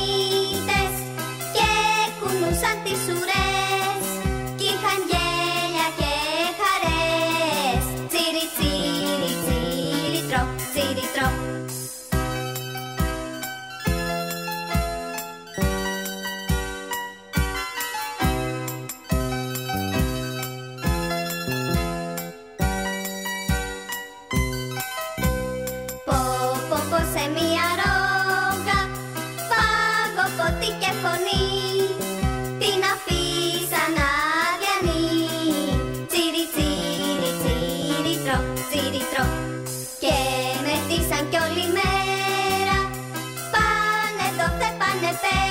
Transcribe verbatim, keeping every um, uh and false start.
μύτες και κουνούσαν τις ουρές κι είχαν γέλια και χαρές. Τσίρι, τσίρι, τσίρι, τρό, τσίρι, τρό. Σε μια ρόγα φαγοπότη και φωνή την αφήσαν αδιανή. Τσίρι, τσίρι, τσίρι, τρό, τσίρι, τρό. Και μετήσαν κι όλη μέρα πάνε εδώ, θε πάνε πέρα.